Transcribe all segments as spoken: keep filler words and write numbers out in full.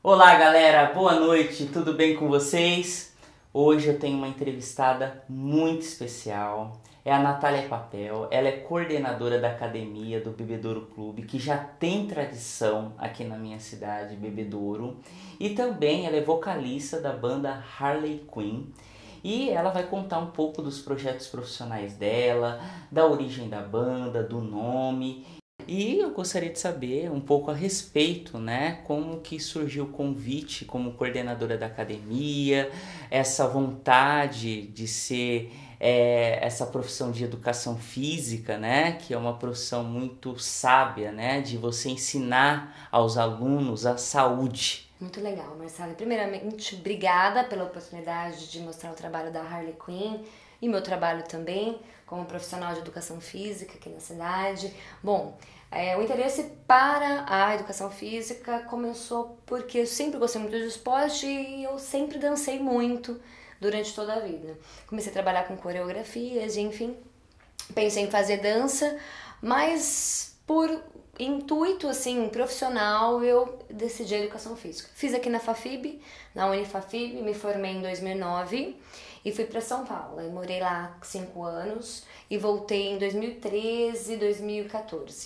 Olá, galera, boa noite, tudo bem com vocês? Hoje eu tenho uma entrevistada muito especial, é a Natália Papel. Ela é coordenadora da academia do Bebedouro Clube, que já tem tradição aqui na minha cidade, Bebedouro, e também ela é vocalista da banda Harley Quinn. E ela vai contar um pouco dos projetos profissionais dela, da origem da banda, do nome. E eu gostaria de saber um pouco a respeito, né? Como que surgiu o convite como coordenadora da academia, essa vontade de ser é, essa profissão de educação física, né? Que é uma profissão muito sábia, né? De você ensinar aos alunos a saúde. Muito legal, Marcelo. Primeiramente, obrigada pela oportunidade de mostrar o trabalho da Harley Quinn e meu trabalho também como profissional de educação física aqui na cidade. Bom, é, o interesse para a educação física começou porque eu sempre gostei muito de esporte e eu sempre dancei muito durante toda a vida. Comecei a trabalhar com coreografias, enfim, pensei em fazer dança, mas por intuito assim profissional eu decidi a educação física. Fiz aqui na Fafib, na Unifafib, me formei em dois mil e nove e fui para São Paulo. Eu morei lá cinco anos e voltei em dois mil e treze, dois mil e quatorze.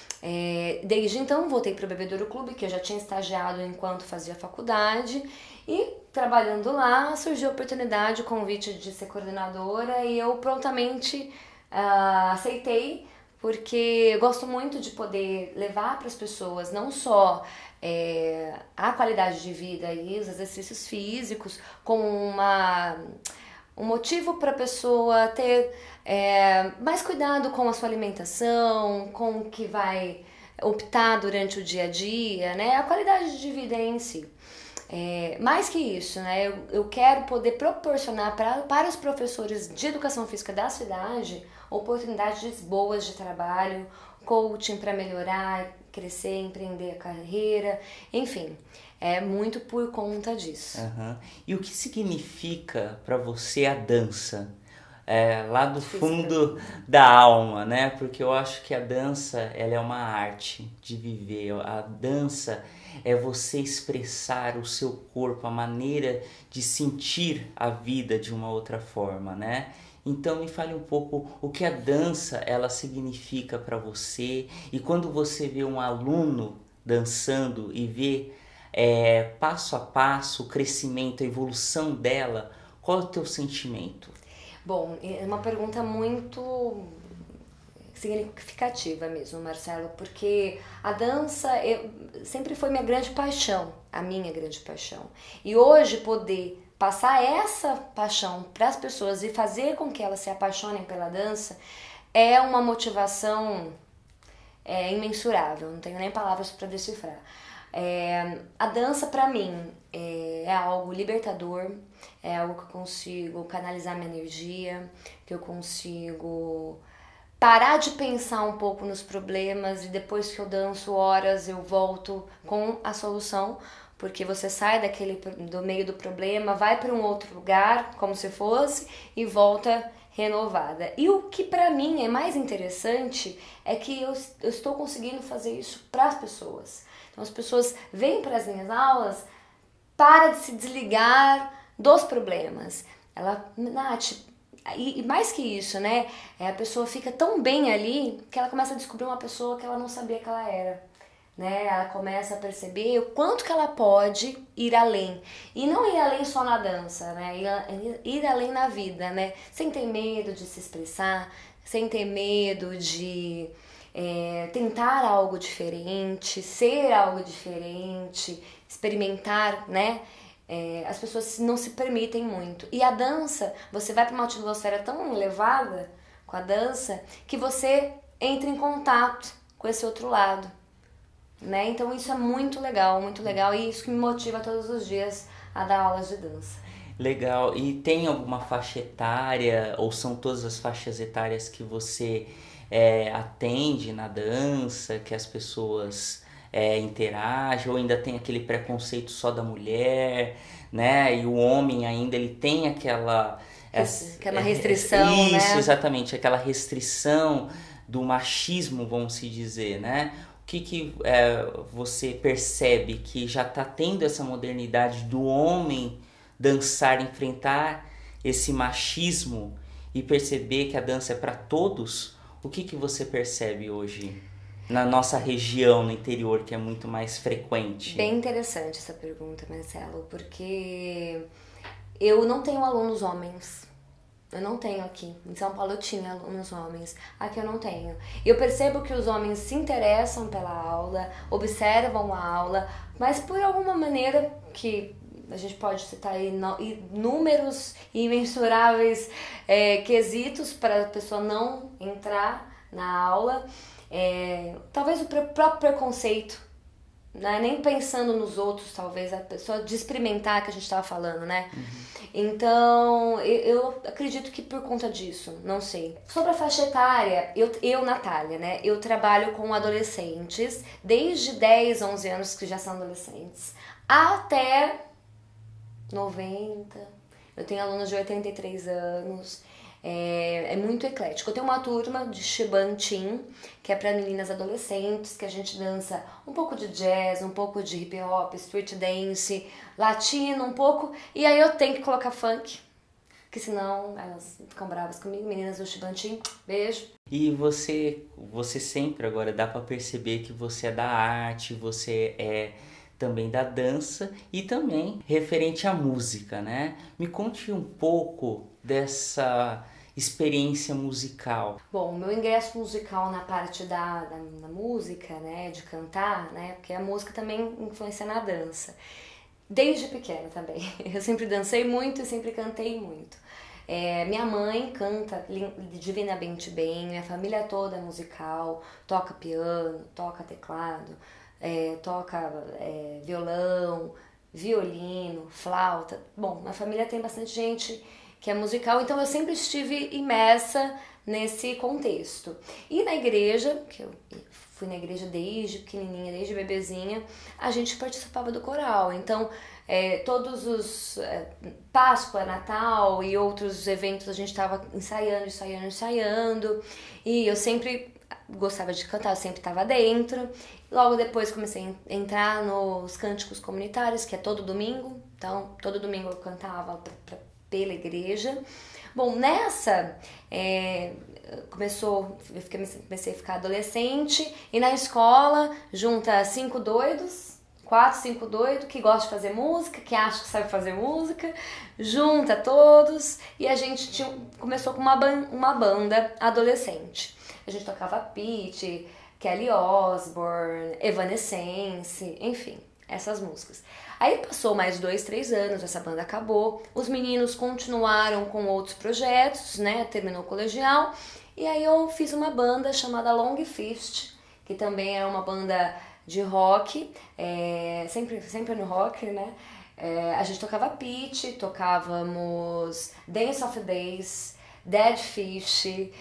É, desde então voltei para o Bebedouro Clube, que eu já tinha estagiado enquanto fazia faculdade, e trabalhando lá surgiu a oportunidade, o convite de ser coordenadora, e eu prontamente uh, aceitei, porque eu gosto muito de poder levar para as pessoas não só é, a qualidade de vida e os exercícios físicos, como uma, um motivo para a pessoa ter é, mais cuidado com a sua alimentação, com o que vai optar durante o dia a dia, né? A qualidade de vida em si. É, mais que isso, né? Eu, eu quero poder proporcionar pra, para os professores de educação física da cidade oportunidades boas de trabalho, coaching para melhorar, crescer, empreender a carreira, enfim, é muito por conta disso. Uhum. E o que significa para você a dança? É, lá do fundo da alma, né? Porque eu acho que a dança, ela é uma arte de viver. A dança é você expressar o seu corpo, a maneira de sentir a vida de uma outra forma, né? Então me fale um pouco o que a dança ela significa para você, e quando você vê um aluno dançando e vê é, passo a passo o crescimento, a evolução dela, qual é o teu sentimento? Bom, é uma pergunta muito significativa mesmo, Marcelo, porque a dança eu, sempre foi minha grande paixão, a minha grande paixão. E hoje poder passar essa paixão para as pessoas e fazer com que elas se apaixonem pela dança é uma motivação é, imensurável, não tenho nem palavras para decifrar. É, a dança para mim é, é algo libertador, é algo que eu consigo canalizar minha energia, que eu consigo parar de pensar um pouco nos problemas, e depois que eu danço horas eu volto com a solução, porque você sai daquele do meio do problema, vai para um outro lugar como se fosse e volta renovada. E o que para mim é mais interessante é que eu, eu estou conseguindo fazer isso para as pessoas. Então as pessoas vêm para as minhas aulas, para de se desligar dos problemas. Ela, Nath, e, e mais que isso, né? É, a pessoa fica tão bem ali que ela começa a descobrir uma pessoa que ela não sabia que ela era. Né? Ela começa a perceber o quanto que ela pode ir além. E não ir além só na dança, né? Ir, ir além na vida, né? Sem ter medo de se expressar, sem ter medo de é, tentar algo diferente, ser algo diferente, experimentar, né? É, as pessoas não se permitem muito. E a dança, você vai para uma atmosfera tão elevada com a dança que você entra em contato com esse outro lado, né? Então isso é muito legal, muito legal, e isso que me motiva todos os dias a dar aulas de dança. Legal. E tem alguma faixa etária, ou são todas as faixas etárias que você é, atende na dança, que as pessoas é, interagem, ou ainda tem aquele preconceito só da mulher, né? E o homem ainda ele tem aquela essa, aquela restrição, isso, né? exatamente, aquela restrição do machismo, vamos se dizer, né? O que, que é, você percebe que já está tendo essa modernidade do homem dançar, enfrentar esse machismo e perceber que a dança é para todos? O que, que você percebe hoje na nossa região, no interior, que é muito mais frequente? Bem interessante essa pergunta, Marcelo, porque eu não tenho alunos homens. Eu não tenho aqui. Em São Paulo eu tinha alunos homens. Aqui eu não tenho. Eu percebo que os homens se interessam pela aula, observam a aula, mas por alguma maneira que a gente pode citar aí inúmeros e imensuráveis é, quesitos para a pessoa não entrar na aula. É, talvez o próprio preconceito, né? Nem pensando nos outros, talvez a pessoa de experimentar, que a gente estava falando, né? Uhum. Então, eu, eu acredito que por conta disso, não sei. Sobre a faixa etária, eu, eu, Natália, né? Eu trabalho com adolescentes, desde dez, onze anos, que já são adolescentes, até noventa. Eu tenho alunos de oitenta e três anos. É, é muito eclético. Eu tenho uma turma de Shibantin, que é para meninas adolescentes, que a gente dança um pouco de jazz, um pouco de hip hop, street dance, latino um pouco, e aí eu tenho que colocar funk, que senão elas ficam bravas comigo. Meninas do Shibantin, beijo. E você, você sempre agora dá para perceber que você é da arte, você é também da dança e também referente à música, né? Me conte um pouco dessa experiência musical. Bom, meu ingresso musical na parte da, da, da música, né, de cantar, né, porque a música também influencia na dança. Desde pequena também. Eu sempre dancei muito e sempre cantei muito. É, minha mãe canta divinamente bem, minha família toda é musical, toca piano, toca teclado, é, toca é, violão, violino, flauta. Bom, na família tem bastante gente que é musical, então eu sempre estive imersa nesse contexto. E na igreja, que eu fui na igreja desde pequenininha, desde bebezinha, a gente participava do coral. Então, é, todos os é, Páscoa, Natal e outros eventos a gente estava ensaiando, ensaiando, ensaiando. E eu sempre gostava de cantar, eu sempre estava dentro. Logo depois comecei a entrar nos cânticos comunitários, que é todo domingo. Então, todo domingo eu cantava pra, pra, pela igreja. Bom, nessa, é, começou, eu fiquei, comecei a ficar adolescente, e na escola junta cinco doidos, quatro, cinco doidos, que gostam de fazer música, que acham que sabe fazer música, junta todos, e a gente tinha, começou com uma, ban, uma banda adolescente. A gente tocava Pitty, Kelly Osbourne, Evanescence, enfim, essas músicas. Aí passou mais dois, três anos, essa banda acabou, os meninos continuaram com outros projetos, né, terminou o colegial, e aí eu fiz uma banda chamada Long Fist, que também é uma banda de rock, é, sempre, sempre no rock, né, é, a gente tocava Pitty, tocávamos Dance of Days, Dead Fish,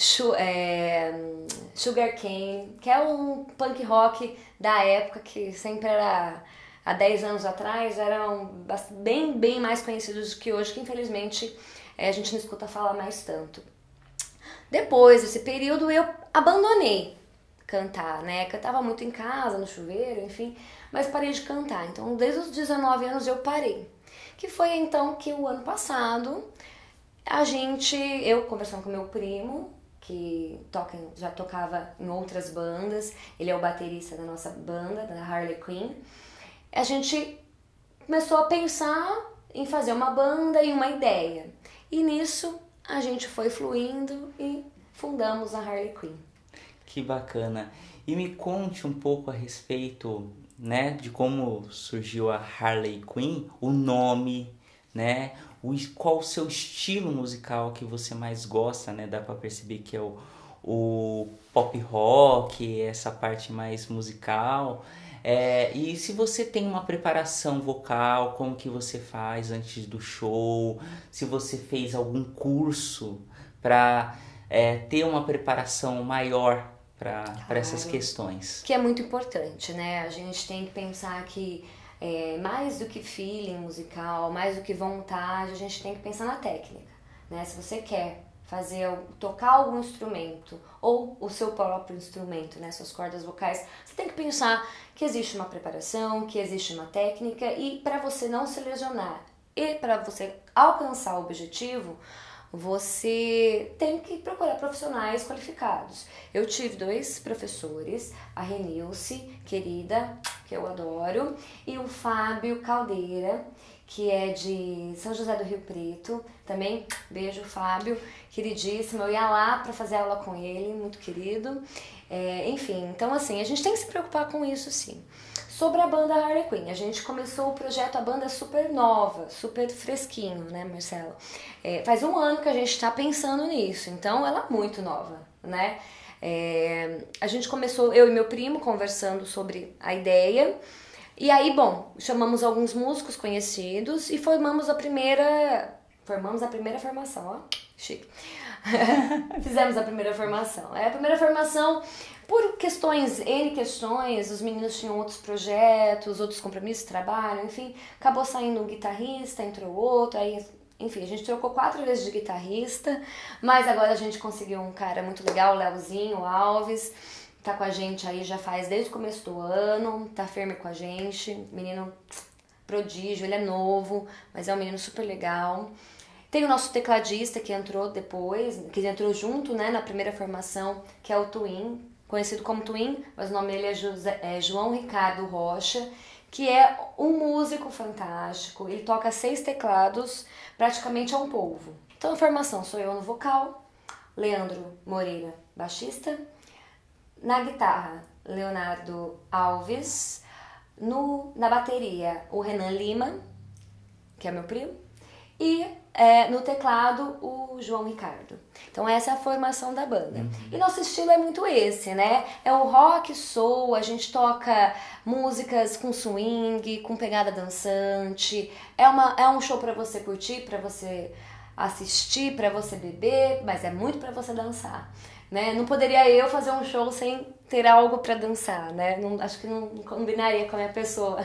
é, Sugar Cane, que é um punk rock da época que sempre era, há dez anos atrás, eram bem, bem mais conhecidos do que hoje, que infelizmente é, a gente não escuta falar mais tanto. Depois desse período eu abandonei cantar, né? Cantava muito em casa, no chuveiro, enfim, mas parei de cantar. Então desde os dezenove anos eu parei. Que foi então que o ano passado a gente, eu conversando com meu primo, que toca, já tocava em outras bandas, ele é o baterista da nossa banda, da Harley Quinn, a gente começou a pensar em fazer uma banda e uma ideia. E nisso a gente foi fluindo e fundamos a Harley Quinn. Que bacana. E me conte um pouco a respeito, né, de como surgiu a Harley Quinn, o nome, né, o, qual o seu estilo musical que você mais gosta, né? Dá pra perceber que é o, o pop rock, essa parte mais musical. É, e se você tem uma preparação vocal, como que você faz antes do show? Se você fez algum curso para é, ter uma preparação maior para claro, essas questões? Que é muito importante, né? A gente tem que pensar que É, mais do que feeling musical, mais do que vontade, a gente tem que pensar na técnica, né? Se você quer fazer, tocar algum instrumento ou o seu próprio instrumento, né, suas cordas vocais, você tem que pensar que existe uma preparação, que existe uma técnica e para você não se lesionar e para você alcançar o objetivo, você tem que procurar profissionais qualificados. Eu tive dois professores, a Renilce, querida, que eu adoro, e o Fábio Caldeira, que é de São José do Rio Preto, também, beijo Fábio, queridíssimo, eu ia lá para fazer aula com ele, muito querido, é, enfim, então assim, a gente tem que se preocupar com isso sim. Sobre a banda Harley Quinn, a gente começou o projeto, a banda é super nova, super fresquinho, né, Marcelo? É, faz um ano que a gente está pensando nisso, então ela é muito nova, né? É, a gente começou, eu e meu primo, conversando sobre a ideia, e aí, bom, chamamos alguns músicos conhecidos e formamos a primeira, formamos a primeira formação, ó, chique. Fizemos a primeira formação. É a primeira formação... Por questões, N questões, os meninos tinham outros projetos, outros compromissos, trabalho, enfim, acabou saindo um guitarrista, entrou outro, aí, enfim, a gente trocou quatro vezes de guitarrista, mas agora a gente conseguiu um cara muito legal, o Leozinho Alves, tá com a gente aí já faz desde o começo do ano, tá firme com a gente, menino prodígio, ele é novo, mas é um menino super legal. Tem o nosso tecladista que entrou depois, que entrou junto, né, na primeira formação, que é o Twin, conhecido como Twin, mas o nome dele é, José, é João Ricardo Rocha, que é um músico fantástico. Ele toca seis teclados, praticamente é um polvo. Então a formação sou eu no vocal, Leandro Moreira, baixista, na guitarra, Leonardo Alves, no, na bateria, o Renan Lima, que é meu primo, e é, no teclado, o João Ricardo. Então essa é a formação da banda. Uhum. E nosso estilo é muito esse, né? É o rock soul, a gente toca músicas com swing, com pegada dançante. É, uma, é um show pra você curtir, pra você assistir, pra você beber, mas é muito pra você dançar, né? Não poderia eu fazer um show sem ter algo pra dançar, né? Não, acho que não combinaria com a minha pessoa.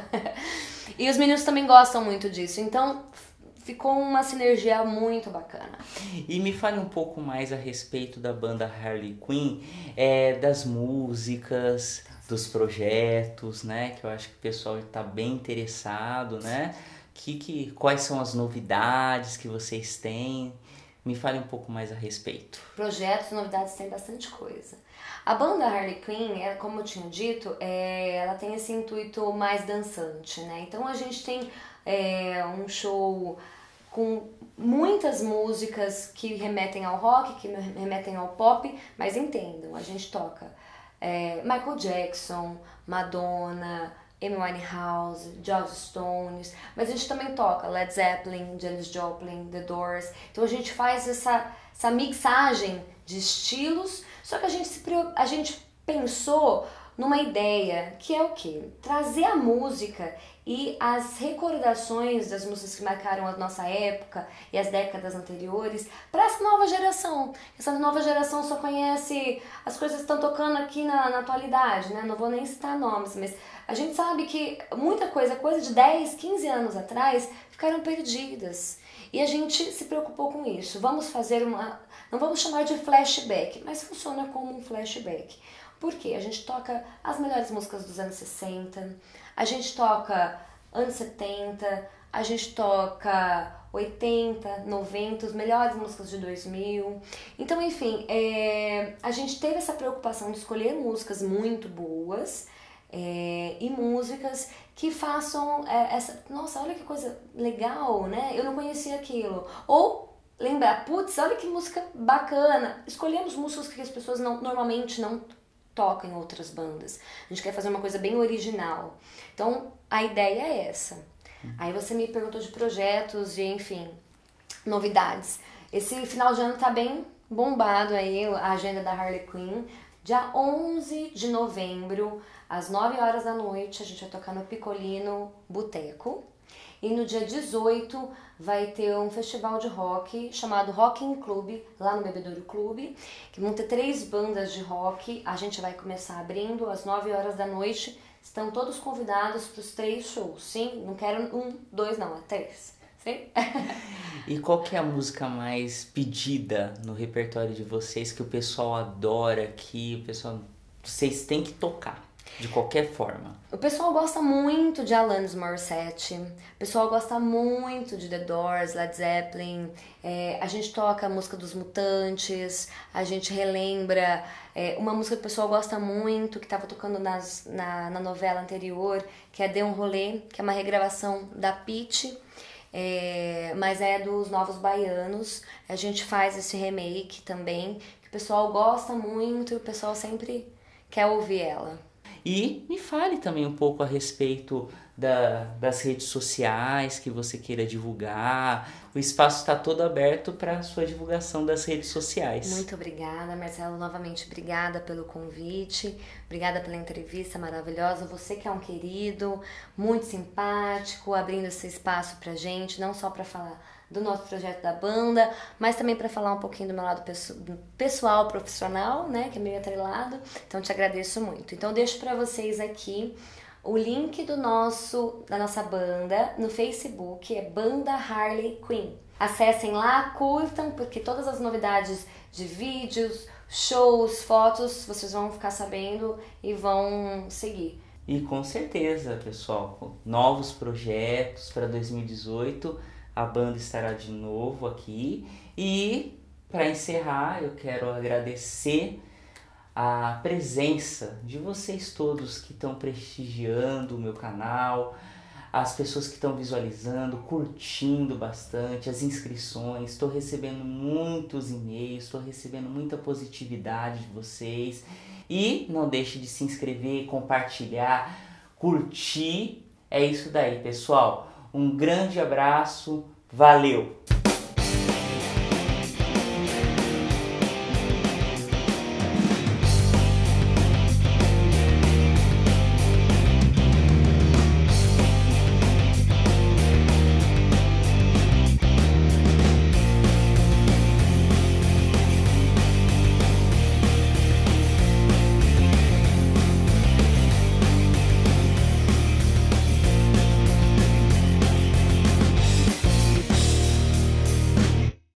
E os meninos também gostam muito disso, então... Ficou uma sinergia muito bacana. E me fale um pouco mais a respeito da banda Harley Quinn, é, das músicas, dos projetos, né? Que eu acho que o pessoal está bem interessado, né? Que, que, quais são as novidades que vocês têm? Me fale um pouco mais a respeito. Projetos, novidades, tem bastante coisa. A banda Harley Quinn, é, como eu tinha dito, é, ela tem esse intuito mais dançante, né? Então a gente tem é, um show com muitas músicas que remetem ao rock, que remetem ao pop, mas entendam, a gente toca é, Michael Jackson, Madonna, Amy Winehouse, George Stones, mas a gente também toca Led Zeppelin, Janis Joplin, The Doors. Então a gente faz essa, essa mixagem de estilos, só que a gente, se, a gente pensou numa ideia que é o quê? Trazer a música e as recordações das músicas que marcaram a nossa época e as décadas anteriores para essa nova geração. Essa nova geração só conhece as coisas que estão tocando aqui na, na atualidade, né? Não vou nem citar nomes, mas a gente sabe que muita coisa, coisa de dez, quinze anos atrás, ficaram perdidas. E a gente se preocupou com isso. Vamos fazer uma... Não vamos chamar de flashback, mas funciona como um flashback. Por quê? A gente toca as melhores músicas dos anos sessenta, a gente toca anos setenta, a gente toca oitenta, noventa, as melhores músicas de dois mil. Então, enfim, é, a gente teve essa preocupação de escolher músicas muito boas é, e músicas que façam é, essa... Nossa, olha que coisa legal, né? Eu não conhecia aquilo. Ou lembrar, putz, olha que música bacana. Escolhemos músicas que as pessoas não, normalmente não toca em outras bandas. A gente quer fazer uma coisa bem original. Então, a ideia é essa. Aí você me perguntou de projetos e, enfim, novidades. Esse final de ano tá bem bombado aí, a agenda da Harley Quinn. Dia onze de novembro, às nove horas da noite, a gente vai tocar no Picolino Boteco. E no dia dezoito vai ter um festival de rock chamado Rocking Club, lá no Bebedouro Clube, que vão ter três bandas de rock. A gente vai começar abrindo às nove horas da noite. Estão todos convidados para os três shows, sim? Não quero um, dois, não, é três, Sim. E qual que é a música mais pedida no repertório de vocês, que o pessoal adora, que o pessoal, vocês têm que tocar, de qualquer forma? O pessoal gosta muito de Alanis Morissette, o pessoal gosta muito de The Doors, Led Zeppelin, é, a gente toca a música dos Mutantes, a gente relembra é, uma música que o pessoal gosta muito, que estava tocando nas, na, na novela anterior, que é Dê um Rolê, que é uma regravação da Pitty, é, mas é dos Novos Baianos. A gente faz esse remake também, que o pessoal gosta muito e o pessoal sempre quer ouvir ela. E me fale também um pouco a respeito da, das redes sociais que você queira divulgar. O espaço está todo aberto para a sua divulgação das redes sociais. Muito obrigada, Marcelo. Novamente, obrigada pelo convite. Obrigada pela entrevista maravilhosa. Você que é um querido, muito simpático, abrindo esse espaço para gente, não só para falar do nosso projeto da banda, mas também para falar um pouquinho do meu lado pessoal, profissional, né, que é meio atrelado. Então, te agradeço muito. Então, eu deixo para vocês aqui o link do nosso, da nossa banda no Facebook, é Banda Harley Quinn. Acessem lá, curtam, porque todas as novidades de vídeos, shows, fotos, vocês vão ficar sabendo e vão seguir. E com certeza, pessoal, novos projetos para dois mil e dezoito, a banda estará de novo aqui. E para encerrar, eu quero agradecer a presença de vocês todos que estão prestigiando o meu canal, as pessoas que estão visualizando, curtindo bastante, as inscrições. Estou recebendo muitos e-mails, estou recebendo muita positividade de vocês. E não deixe de se inscrever, compartilhar, curtir. É isso daí, pessoal. Um grande abraço, valeu!